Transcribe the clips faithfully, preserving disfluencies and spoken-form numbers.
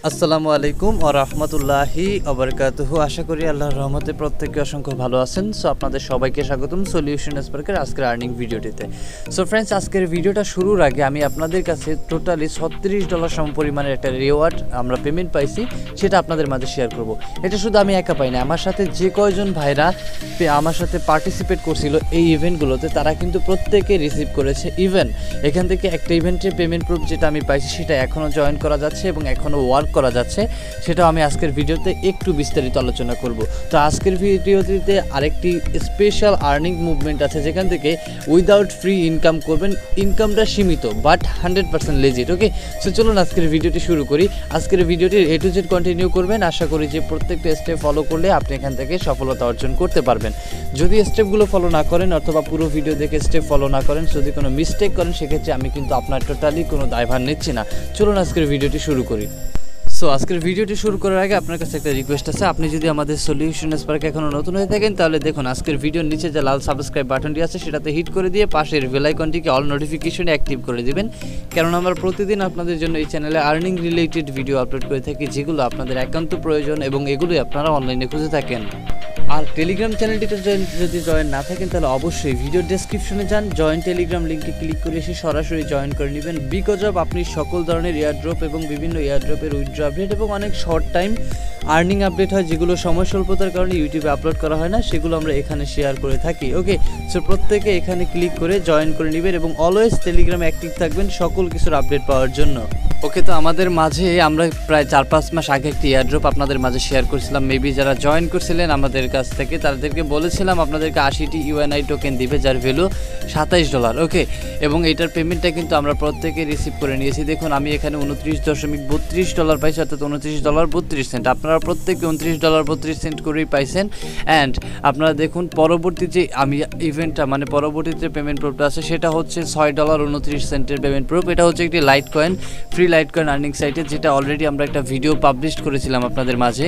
আসসালামু আলাইকুম ওয়া রাহমাতুল্লাহি ওয়া বারাকাতুহু। আশা করি আল্লাহর রহমতে প্রত্যেকে অসংখ্য ভালো আছেন। সো আপনাদের সবাইকে স্বাগতম সলিউশন এক্সপার্টের আজকের আর্নিং ভিডিওটিতে। সো ফ্রেন্ডস, আজকের ভিডিওটা শুরুর আগে আমি আপনাদের কাছে টোটালি ছত্রিশ ডলার সম পরিমাণের একটা রিওয়ার্ড আমরা পেমেন্ট পাইছি, সেটা আপনাদের মাঝে শেয়ার করব। এটা শুধু আমি একা পাই না, আমার সাথে যে কয়জন ভাইরা আমার সাথে পার্টিসিপেট করছিল এই ইভেন্টগুলোতে, তারা কিন্তু প্রত্যেকে রিসিভ করেছে। ইভেন এখান থেকে একটা ইভেন্টের পেমেন্ট প্রুফ যেটা আমি পাইছি, সেটা এখনও জয়েন করা যাচ্ছে এবং এখনও ওয়ার্ক করা যাচ্ছে, সেটাও আমি আজকের ভিডিওতে একটু বিস্তারিত আলোচনা করব। তো আজকের ভিডিওটিতে আরেকটি স্পেশাল আর্নিং মুভমেন্ট আছে, যেখান থেকে উইদাউট ফ্রি ইনকাম করবেন। ইনকামটা সীমিত but hundred percent legit. Okay, so চলুন আজকের ভিডিওটি শুরু করি। আজকের ভিডিওটির এ টু জেড কন্টিনিউ করবেন। আশা করি যে প্রত্যেকটা স্টেপ ফলো করলে আপনি এখান থেকে সফলতা অর্জন করতে পারবেন। যদি স্টেপগুলো ফলো না করেন অথবা পুরো ভিডিও দেখে স্টেপ ফলো না করেন, যদি কোনো মিস্টেক করেন, সেক্ষেত্রে আমি কিন্তু আপনার টোটালি কোনো দায়ভার নিচ্ছি না। চলুন আজকের ভিডিওটি শুরু করি। সো আজকের ভিডিওটি শুরু করার আগে আপনার কাছে একটা রিকোয়েস্ট আছে। আপনি যদি আমাদের সলিউশন এক্সপার্টে এখনও নতুন হয়ে থাকেন, তাহলে দেখুন আজকের ভিডিওর নিচে যে লাল সাবস্ক্রাইব বাটনটি আছে, সেটাতে হিট করে দিয়ে পাশের বেল আইকনটিকে অল নোটিফিকেশনে অ্যাক্টিভ করে দিবেন। কারণ আমরা প্রতিদিন আপনাদের জন্য এই চ্যানেলে আর্নিং রিলেটেড ভিডিও আপলোড করে থাকি, যেগুলো আপনাদের একান্ত প্রয়োজন এবং এগুলোই আপনারা অনলাইনে খুঁজে থাকেন। আর টেলিগ্রাম চ্যানেলটিতে যদি জয়েন না থাকেন, তাহলে অবশ্যই ভিডিও ডেসক্রিপশনে যান, জয়েন টেলিগ্রাম লিঙ্কে ক্লিক করে এসে সরাসরি জয়েন করে নেবেন। বিকজ অফ আপনি সকল ধরনের এয়ারড্রপ এবং বিভিন্ন এয়ারড্রপের উইথড্র আপডেট এবং অনেক শর্ট টাইম আর্নিং আপডেট হয়, যেগুলো সময় স্বল্পতার কারণে ইউটিউবে আপলোড করা হয় না, সেগুলো আমরা এখানে শেয়ার করে থাকি। ওকে, সো প্রত্যেকে এখানে ক্লিক করে জয়েন করে নেবেন এবং অলওয়েজ টেলিগ্রামে অ্যাক্টিভ থাকবেন সকল কিছুর আপডেট পাওয়ার জন্য। ওকে, তো আমাদের মাঝে আমরা প্রায় চার পাঁচ মাস আগে একটি এয়ারড্রপ আপনাদের মাঝে শেয়ার করেছিলাম। মেবি যারা জয়েন করছিলেন আমাদের কাছ থেকে, তাদেরকে বলেছিলাম আপনাদেরকে আশিটি ইউএনআই টোকেন দিবে, যার ভ্যালু সাতাইশ ডলার। ওকে, এবং এইটার পেমেন্টটা কিন্তু আমরা প্রত্যেকে রিসিভ করে নিয়েছি। দেখুন আমি এখানে উনত্রিশ দশমিক বত্রিশ ডলার পাইছি, অর্থাৎ উনত্রিশ ডলার বত্রিশ সেন্ট। আপনারা প্রত্যেকে উনত্রিশ ডলার বত্রিশ সেন্ট করেই পাইছেন। অ্যান্ড আপনারা দেখুন পরবর্তী যে আমি ইভেন্টটা মানে পরবর্তীতে পেমেন্ট প্রুফটা আছে, সেটা হচ্ছে ছয় ডলার উনত্রিশ সেন্টের পেমেন্ট প্রুফ। এটা হচ্ছে একটি light coin, free light coin earning সাইটে, যেটা অলরেডি আমরা একটা ভিডিও পাবলিশ করেছিলাম আপনাদের মাঝে।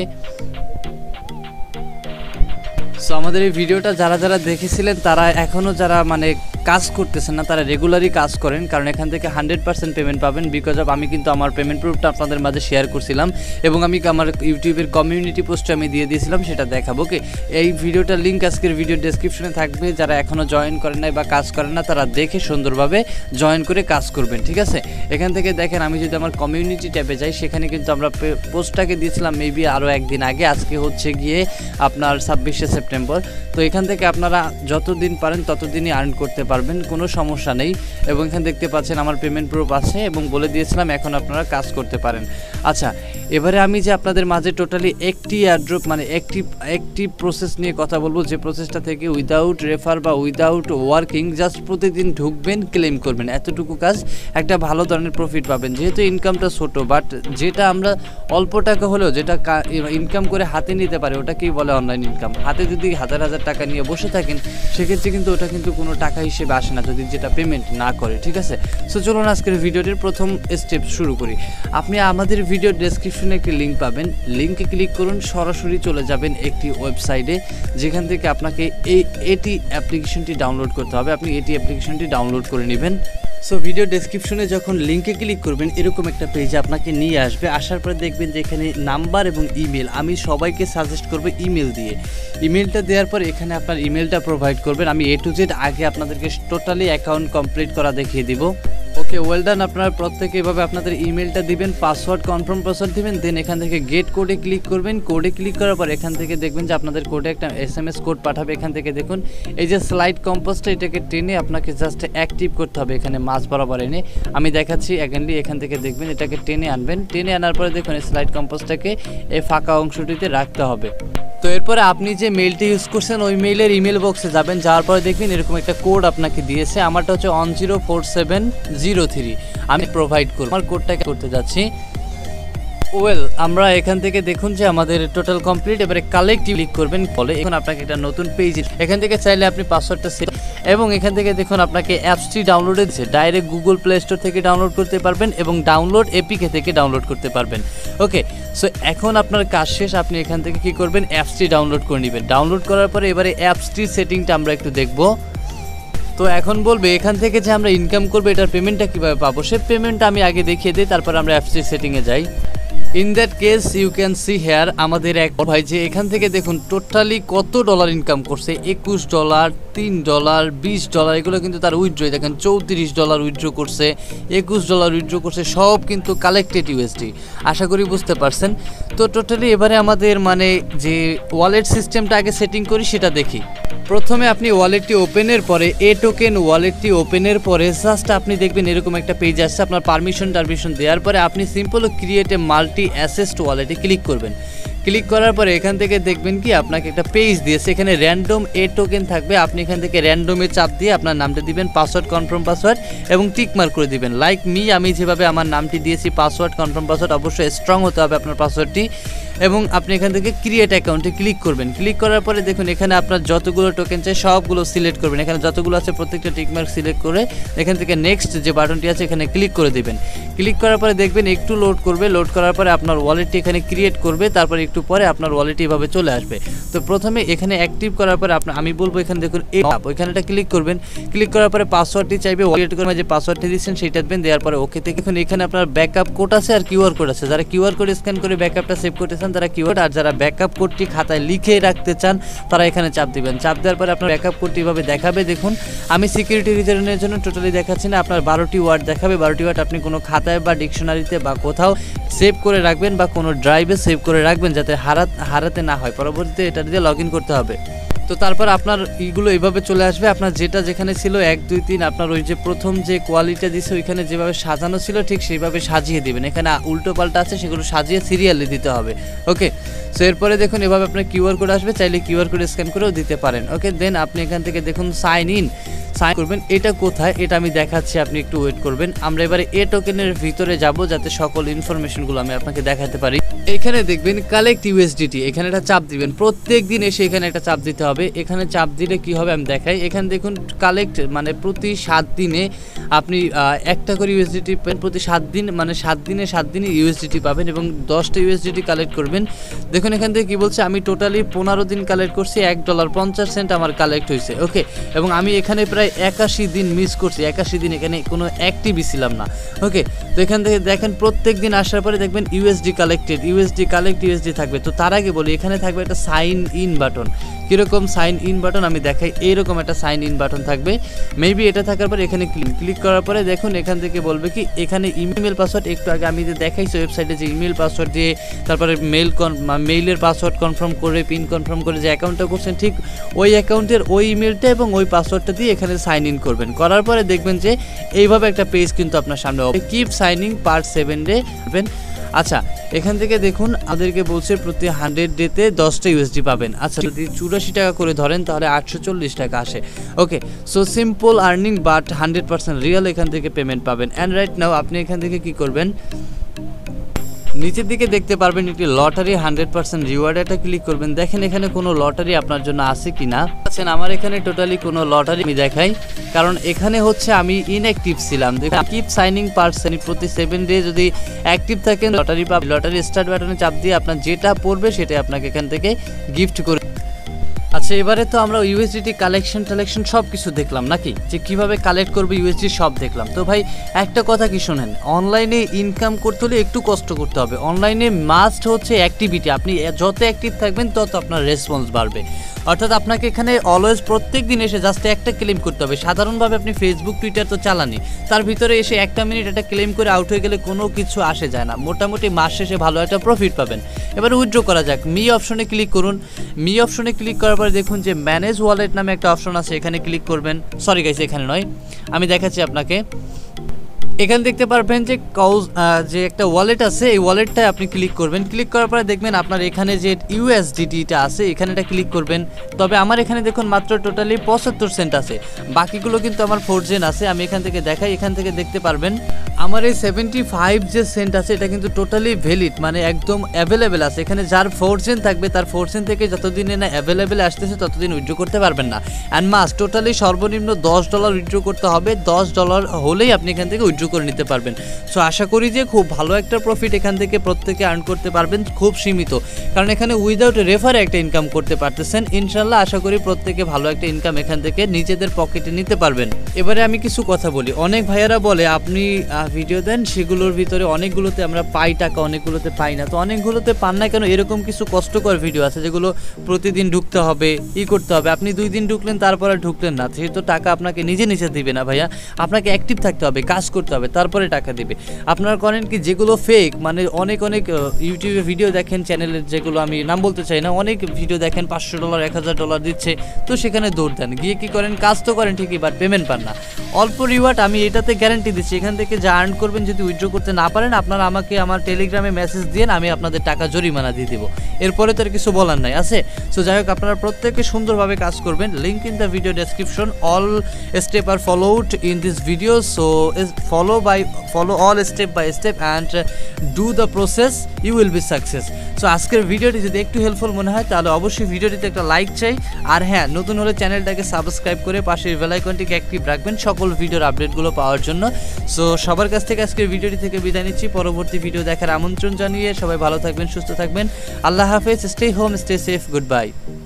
সো আমাদের এই ভিডিওটা যারা যারা দেখেছিলেন, তারা এখনও যারা মানে কাজ করতেছেন না, তারা রেগুলারই কাজ করেন, কারণ এখান থেকে হান্ড্রেড পার্সেন্ট পেমেন্ট পাবেন। বিকজ অফ আমি কিন্তু আমার পেমেন্ট প্রুফটা আপনাদের মাঝে শেয়ার করছিলাম এবং আমি আমার ইউটিউবের কমিউনিটি পোস্টে আমি দিয়ে দিয়েছিলাম, সেটা দেখাবো। ওকে, এই ভিডিওটার লিঙ্ক আজকের ভিডিও ডেসক্রিপশনে থাকবে। যারা এখনও জয়েন করেন নাই বা কাজ করেন না, তারা দেখে সুন্দরভাবে জয়েন করে কাজ করবেন, ঠিক আছে? এখান থেকে দেখেন, আমি যদি আমার কমিউনিটি ট্যাবে যাই, সেখানে কিন্তু আমরা পোস্টটাকে দিয়েছিলাম মেবি আরও একদিন আগে। আজকে হচ্ছে গিয়ে আপনার ছাব্বিশে সেপ্টেম্বর। তো এখান থেকে আপনারা যতদিন পারেন ততদিনই আর্ন করতে পারবেন, কোনো সমস্যা নেই। এবং এখানে দেখতে পাচ্ছেন আমার পেমেন্ট প্রুফ আছে এবং বলে দিয়েছিলাম এখন আপনারা কাজ করতে পারেন। আচ্ছা, এবারে আমি যে আপনাদের মাঝে টোটালি একটি এয়ারড্রপ মানে একটি একটি প্রসেস নিয়ে কথা বলবো, যে প্রসেসটা থেকে উইদাউট রেফার বা উইদাউট ওয়ার্কিং জাস্ট প্রতিদিন ঢুকবেন, ক্লেম করবেন, এতটুকু কাজ, একটা ভালো ধরনের প্রফিট পাবেন। যেহেতু ইনকামটা ছোটো, বাট যেটা আমরা অল্প টাকা হলেও যেটা ইনকাম করে হাতে নিতে পারি, ওটাকেই বলে অনলাইন ইনকাম। হাতে যদি হাজার হাজার টাকা নিয়ে বসে থাকেন, সেক্ষেত্রে কিন্তু ওটা কিন্তু কোনো টাকা হিসেবে আসে না, যদি যেটা পেমেন্ট না করে, ঠিক আছে? সো চলুন আজকের ভিডিওটির প্রথম স্টেপ শুরু করি। আপনি আমাদের ভিডিও ডেসক্রিপশনে একটি লিঙ্ক পাবেন, লিঙ্কে ক্লিক করুন, সরাসরি চলে যাবেন একটি ওয়েবসাইটে, যেখান থেকে আপনাকে এই এটি অ্যাপ্লিকেশনটি ডাউনলোড করতে হবে। আপনি এটি অ্যাপ্লিকেশনটি ডাউনলোড করে নেবেন। সো ভিডিও ডেসক্রিপশনে যখন লিঙ্কে ক্লিক করবেন, এরকম একটা পেজে আপনাকে নিয়ে আসবে। আসার পরে দেখবেন যে এখানে নাম্বার এবং ইমেল, আমি সবাইকে সাজেস্ট করবো ইমেল দিয়ে। ইমেলটা দেওয়ার পর এখানে আপনার ইমেলটা প্রোভাইড করবেন। আমি এ টু জেড আগে আপনাদেরকে টোটালি অ্যাকাউন্ট কমপ্লিট করা দেখিয়ে দিব। Okay, well done. আপনারা প্রত্যেকে এভাবে আপনাদের ইমেলটা দিবেন, পাসওয়ার্ড কনফার্ম পাসওয়ার্ড দিবেন, দেন এখান থেকে গেট কোডে ক্লিক করবেন। কোডে ক্লিক করার পর এখান থেকে দেখবেন যে আপনাদের কোডে একটা এস এম এস কোড পাঠাবে। এখান থেকে দেখুন এই যে স্লাইড কম্পোজটা, এটাকে টেনে আপনাকে জাস্ট অ্যাক্টিভ করতে হবে, এখানে মাছ বরাবর এনে। আমি দেখাচ্ছি অ্যাগেনলি, এখান থেকে দেখবেন এটাকে টেনে আনবেন। টেনে আনার পরে দেখুন এই স্লাইড কম্পোজটাকে এই ফাঁকা অংশটিতে রাখতে হবে। তো এরপরে আপনি যে মেইলটি ইউজ করছেন, ওই মেইলের ইমেল বক্সে যাবেন। যাওয়ার পরে দেখবেন এরকম একটা কোড আপনাকে দিয়েছে। আমারটা হচ্ছে one zero four seven zero three. আমি প্রোভাইড করব, আমার কোডটাকে করতে যাচ্ছি। ওয়েল, আমরা এখান থেকে দেখুন যে আমাদের টোটাল কমপ্লিট। এবারে কালেক্ট ক্লিক করবেন, ফলে এখন আপনাকে একটা নতুন পেজ, এখান থেকে চাইলে আপনি পাসওয়ার্ডটা সেট এবং এখান থেকে দেখুন আপনাকে অ্যাপসটি ডাউনলোডে দিচ্ছে। ডাইরেক্ট গুগল প্লে স্টোর থেকে ডাউনলোড করতে পারবেন এবং ডাউনলোড এপিকে থেকে ডাউনলোড করতে পারবেন। ওকে, সো এখন আপনার কাজ শেষ। আপনি এখান থেকে কি করবেন, অ্যাপসটি ডাউনলোড করে নেবেন। ডাউনলোড করার পরে এবারে অ্যাপসটির সেটিংটা আমরা একটু দেখব। তো এখন বলবে এখান থেকে যে আমরা ইনকাম করবো, এটার পেমেন্টটা কীভাবে পাবো, সে পেমেন্টটা আমি আগে দেখিয়ে দিই, তারপর আমরা অ্যাপসটির সেটিংয়ে যাই। In that case you can see here আমাদের এক ভাই যে এখান থেকে দেখুন টোটালি কত ডলার ইনকাম করছে, একুশ ডলার, তিন ডলার, বিশ ডলার, এগুলো কিন্তু তার উইথড্র। দেখেন চৌত্রিশ ডলার উইথড্র করছে, একুশ ডলার উইথড্র করছে, সব কিন্তু কালেক্টেড ইউএসডি। আশা করি বুঝতে পারছেন। তো টোটালি এবারে আমাদের মানে যে ওয়ালেট সিস্টেমটা আগে সেটিং করি সেটা দেখি। প্রথমে আপনি ওয়ালেটটি ওপেনের পরে এ টোকেন ওয়ালেটটি ওপেনের পরে জাস্ট আপনি দেখবেন এরকম একটা পেজ আসছে। আপনার পারমিশন টারমিশন দেওয়ার পরে আপনি simple create a multi assets ওয়ালেটে ক্লিক করবেন। ক্লিক করার পরে এখান থেকে দেখবেন কি আপনাকে একটা পেজ দিয়েছে, এখানে র্যান্ডম এ টোকেন থাকবে। আপনি এখান থেকে র্যান্ডমে চাপ দিয়ে আপনার নামটা দিবেন, পাসওয়ার্ড কনফার্ম পাসওয়ার্ড এবং টিক মার্ক করে দিবেন। লাইক মি, আমি যেভাবে আমার নামটি দিয়েছি পাসওয়ার্ড কনফার্ম পাসওয়ার্ড, অবশ্যই স্ট্রং হতে হবে আপনার পাসওয়ার্ডটি। এবং আপনি এখান থেকে ক্রিয়েট অ্যাকাউন্টে ক্লিক করবেন। ক্লিক করার পরে দেখুন এখানে আপনার যতগুলো টোকেন চাই সবগুলো সিলেক্ট করবেন। এখানে যতগুলো আছে প্রত্যেকটা টিকমার্ক সিলেক্ট করে এখান থেকে নেক্সট যে বাটনটি আছে এখানে ক্লিক করে দেবেন। ক্লিক করার পরে দেখবেন একটু লোড করবে, লোড করার পরে আপনার ওয়ালেটটি এখানে ক্রিয়েট করবে, তারপরে একটু পরে আপনার ওয়ালেটটি এভাবে চলে আসবে। তো প্রথমে এখানে অ্যাক্টিভ করার পরে আপনার আমি বলবো এখানে দেখুন এই ওইখানে একটা ক্লিক করবেন। ক্লিক করার পরে পাসওয়ার্ডটি চাইবে, ওয়ালেট করে যে পাসওয়ার্ডটি দিচ্ছেন সেইটা দেবেন, দেওয়ার পরে ওকে থেকে এখন এখানে আপনার ব্যাকআপ কোড আছে আর কিউআর কোড আছে। যারা কিউআর কোড স্ক্যান করে ব্যাকআপটা সেভ করতে চান তারা কিউআর, আর যারা ব্যাকআপ কোডটি খাতায় লিখে রাখতে চান তারা এখানে চাপ দিবেন। চাপ দেওয়ার পরে আপনার ব্যাকআপ কোডটি এভাবে দেখাবে। দেখুন আমি সিকিউরিটি রিজনের জন্য টোটালি দেখাচ্ছি না, আপনার বারোটি ওয়ার্ড দেখাবে। বারোটি ওয়ার্ড আপনি কোনো খাতায় বা ডিকশনারিতে বা কোথাও সেভ করে রাখবেন বা কোনো ড্রাইভে সেভ করে রাখবেন যাতে হারা হারাতে না হয়। পরবর্তীতে এটা দিয়ে লগ ইন করতে হবে। তো তারপর আপনার এইগুলো এইভাবে চলে আসবে। আপনার যেটা যেখানে ছিল এক দুই তিন আপনার ওই যে প্রথম যে কোয়ালিটি দিছে ওইখানে যেভাবে সাজানো ছিল ঠিক সেইভাবে সাজিয়ে দেবেন। এখানে উল্টো পাল্টা আছে সেগুলো সাজিয়ে সিরিয়ালে দিতে হবে। ওকে, সো এরপরে দেখুন এভাবে আপনার কিউআর কোড আসবে, চাইলে কিউআর কোড স্ক্যান করেও দিতে পারেন। ওকে, দেন আপনি এখান থেকে দেখুন সাইন ইন সাইন করবেন। এটা কোথায় এটা আমি দেখাচ্ছি, আপনি একটু ওয়েট করবেন। আমরা এবারে এ টোকেনের ভিতরে যাব যাতে সকল ইনফরমেশনগুলো আমি আপনাকে দেখাতে পারি। এখানে দেখবেন কালেক্ট ইউএসডিটি, এখানে একটা চাপ দিবেন। প্রত্যেক দিন এসে এখানে একটা চাপ দিতে হবে। এখানে চাপ দিলে কি হবে আমি দেখাই। এখানে দেখুন কালেক্ট মানে প্রতি সাত দিনে আপনি একটা করে ইউএসডিটি পাবেন। প্রতি সাত দিন মানে সাত দিনে সাত দিনে ইউএসডিটি পাবেন এবং দশটা ইউএসডিটি কালেক্ট করবেন। দেখুন এখান থেকে কি বলছে, আমি টোটালি পনেরো দিন কালেক্ট করছি, এক ডলার পঞ্চাশ সেন্ট আমার কালেক্ট হয়েছে। ওকে, এবং আমি এখানে প্রায় একাশি দিন মিস করছি, একাশি দিন এখানে কোনো অ্যাক্টিভই ছিলাম না। ওকে, তো এখান থেকে দেখেন প্রত্যেক দিন আসার পরে দেখবেন USD collected, USD collect USD থাকবে। তো তার আগে বলি এখানে থাকবে একটা সাইন ইন বাটন। কীরকম সাইন ইন বাটন আমি দেখাই, এইরকম একটা সাইন ইন বাটন থাকবে। মেবি এটা থাকার পরে এখানে ক্লিক ক্লিক করার পরে দেখুন এখান থেকে বলবে কি এখানে ইমেল পাসওয়ার্ড, একটু আগে আমি যে দেখাইছি ওয়েবসাইটে যে ইমেল পাসওয়ার্ড দিয়ে তারপরে মেল মেইলের পাসওয়ার্ড কনফার্ম করে পিন কনফার্ম করে যে অ্যাকাউন্টটা করছেন ঠিক ওই অ্যাকাউন্টের ওই ইমেলটা এবং ওই পাসওয়ার্ডটা দিয়ে এখানে সাইন ইন করবেন। করার পরে দেখবেন যে এইভাবে একটা পেজ কিন্তু আপনার সামনে হবে। Keep signing part seven day পাবেন। আচ্ছা, এখান থেকে দেখুন আমাদেরকে বলছে প্রতি হান্ড্রেড ডেতে দশটা ইউএসডি পাবেন। আচ্ছা, যদি চুরাশি টাকা করে ধরেন তাহলে আটশো চল্লিশ টাকা আসে। Okay, so simple earning but hundred percent real এখান থেকে পেমেন্ট পাবেন। অ্যান্ড রাইট নাও আপনি এখান থেকে কি করবেন, নিচের দিকে দেখতে পারবেন একটি লটারি হান্ড্রেড পার্সেন্ট রিওয়ার্ড, এটা ক্লিক করবেন। দেখেন এখানে কোনো লটারি আপনার জন্য আছে কি না। আছেন, আমার এখানে টোটালি কোনো লটারি আমি দেখাই, কারণ এখানে হচ্ছে আমি ইনঅ্যাক্টিভ ছিলাম। দেখুন কিপ সাইনিং পার্সেন্ট প্রতি সেভেন ডে যদি অ্যাক্টিভ থাকেন লটারি পাবেন। লটারি স্টার্ট বাটনে চাপ দিয়ে আপনার যেটা পড়বে সেটা আপনাকে এখান থেকে গিফট করে। আচ্ছা, এবারে তো আমরা ইউএসডিটি কালেকশন টালেকশন সব কিছু দেখলাম নাকি, যে কিভাবে কালেক্ট করবে ইউএসডি সব দেখলাম। তো ভাই একটা কথা কি শোনেন, অনলাইনে ইনকাম করতে হলে একটু কষ্ট করতে হবে। অনলাইনে মাস্ট হচ্ছে অ্যাক্টিভিটি, আপনি যত অ্যাক্টিভ থাকবেন তত আপনার রেসপন্স বাড়বে। অর্থাৎ আপনাকে এখানে অলওয়েজ প্রত্যেক দিন এসে জাস্ট একটা ক্লেম করতে হবে। সাধারণভাবে আপনি ফেসবুক টুইটার তো চালানি, তার ভিতরে এসে একটা মিনিট একটা ক্লেম করে আউট হয়ে গেলে কোনো কিছু আসে যায় না। মোটামুটি মাস শেষে ভালো একটা প্রফিট পাবেন। এবারে উইথড্র করা যাক। মি অপশনে ক্লিক করুন। মি অপশনে ক্লিক করার পরে দেখুন যে ম্যানেজ ওয়ালেট নামে একটা অপশন আছে, এখানে ক্লিক করবেন। সরি গাইস, এখানে নয়, আমি দেখাচ্ছি আপনাকে। এখানে দেখতে পারবেন যে কাউজ যে একটা ওয়ালেট আছে, এই ওয়ালেটটায় আপনি ক্লিক করবেন। ক্লিক করার পরে দেখবেন আপনার এখানে যে ইউএসডিটিটা আছে এখানে এটা ক্লিক করবেন। তবে আমার এখানে দেখুন মাত্র টোটালি পঁচাত্তর সেন্ট আছে, বাকিগুলো কিন্তু আমার ফোর জেন আছে। আমি এখান থেকে দেখাই, এখান থেকে দেখতে পারবেন আমার এই সেভেন্টি ফাইভ যে সেন্ট আছে এটা কিন্তু টোটালি ভ্যালিড, মানে একদম অ্যাভেলেবেল আছে। এখানে যার ফোর জেন থাকবে তার ফোর জেন থেকে যতদিনে না অ্যাভেলেবেল আসতেছে ততদিন উইথড্র করতে পারবেন না। অ্যান্ড মাস্ট টোটালি সর্বনিম্ন দশ ডলার উইথড্র করতে হবে। দশ ডলার হলেই আপনি এখান থেকে উইথড্র উইথড্র করে নিতে পারবেন। সো আশা করি যে খুব ভালো একটা প্রফিট এখান থেকে প্রত্যেকে আর্ন করতে পারবেন, খুব সীমিত, কারণ এখানে উইদাউট রেফারে একটা ইনকাম করতে পারতেছেন। ইনশাল্লাহ আশা করি প্রত্যেকে ভালো একটা ইনকাম এখান থেকে নিজেদের পকেটে নিতে পারবেন। এবারে আমি কিছু কথা বলি। অনেক ভাইয়ারা বলে আপনি ভিডিও দেন, সেগুলোর ভিতরে অনেকগুলোতে আমরা পাই টাকা, অনেকগুলোতে পাই না। তো অনেকগুলোতে পান না কেন? এরকম কিছু কষ্টকর ভিডিও আছে যেগুলো প্রতিদিন ঢুকতে হবে, ই করতে হবে। আপনি দুই দিন ঢুকলেন তারপরে ঢুকলেন না, সেহেতু টাকা আপনাকে নিজে নিজে দিবে না ভাইয়া। আপনাকে অ্যাক্টিভ থাকতে হবে, কাজ করতে হবে, তারপরে টাকা দিবে। আপনারা করেন কি, যেগুলো ফেক, মানে অনেক অনেক ইউটিউবে ভিডিও দেখেন, চ্যানেলের যেগুলো আমি নাম বলতে চাই না, অনেক ভিডিও দেখেন পাঁচশো ডলার এক হাজার ডলার দিচ্ছে, তো সেখানে দৌড় দেন, গিয়ে কী করেন, কাজ তো করেন ঠিকই বাট পেমেন্ট পান না। অল্প রিওয়ার্ড, আমি এটাতে গ্যারান্টি দিচ্ছি, এখান থেকে যা আর্ন করবেন যদি উইথড্র করতে না পারেন, আপনারা আমাকে আমার টেলিগ্রামে মেসেজ দিন, আমি আপনাদের টাকা জরিমানা দিয়ে দেবো। এরপরে তো আর কিছু বলার নাই আছে। সো যাই হোক, আপনারা প্রত্যেকে সুন্দরভাবে কাজ করবেন। Link in the video description, all step are followed in this video. So follow by follow all step by step and do the process, you will be success. So আজকের ভিডিওটি যদি একটু হেল্পফুল মনে হয় তাহলে অবশ্যই ভিডিওটিতে একটা লাইক চাই। আর হ্যাঁ, নতুন হলে চ্যানেলটাকে সাবস্ক্রাইব করে পাশের বেল আইকনটিকে অ্যাক্টিভ রাখবেন সকল ভিডিওর আপডেটগুলো পাওয়ার জন্য। সো সবার কাছ থেকে আজকের ভিডিওটি থেকে বিদায় নিচ্ছি। পরবর্তী ভিডিও দেখার আমন্ত্রণ জানিয়ে সবাই ভালো থাকবেন, সুস্থ থাকবেন। আল্লাহ হাফেজ। Stay home, stay safe, good by.